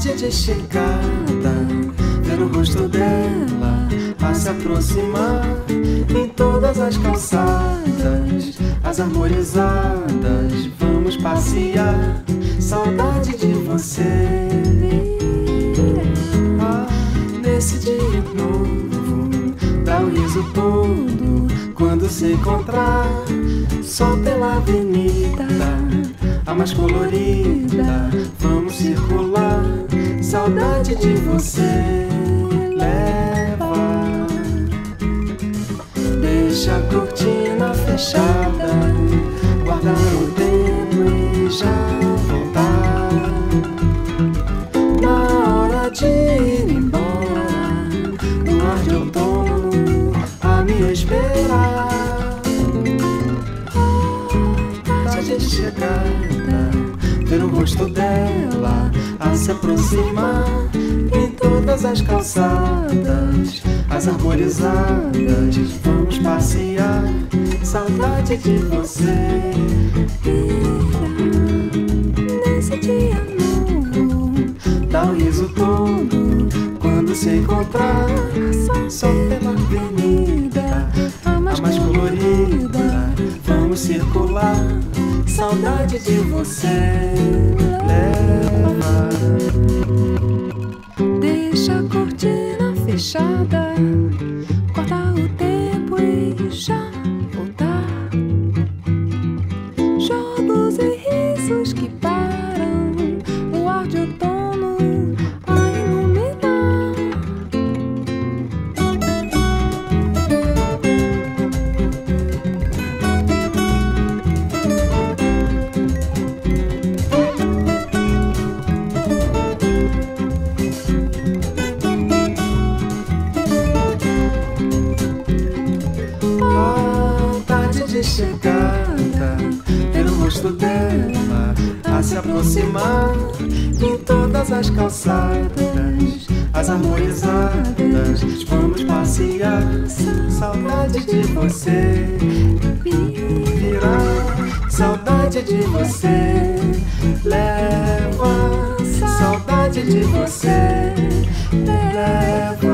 tarde de chegada, ver o rosto dela a se aproximar. Em todas as calçadas, as arborizadas, vamos passear. Saudade de você. Nesse dia novo, dá um riso todo quando se encontrar. Só pela avenida, a mais colorida, vamos circular. Saudade de você leva. Deixa a cortina fechada, guardar o tempo e já voltar. Na hora de ir embora, no ar de outono a me esperar. Tarde de chegada, ver o rosto dela a se aproximar. Em todas as calçadas, as arborizadas, vamos passear. Saudade de você. Nesse dia novo, dá um riso todo quando se encontrar. Só pela avenida, a mais colorida, vamos circular. Saudade de você leva. Deixa a cortina fechada, corta o tempo e já voltar. Jogos e risos que param no ar de outono a iluminar. Tarde de chegada, ver o rosto dela a se aproximar. Em todas as calçadas, as arborizadas, vamos passear. Saudade de você virá. Saudade de você leva. Saudade de você leva.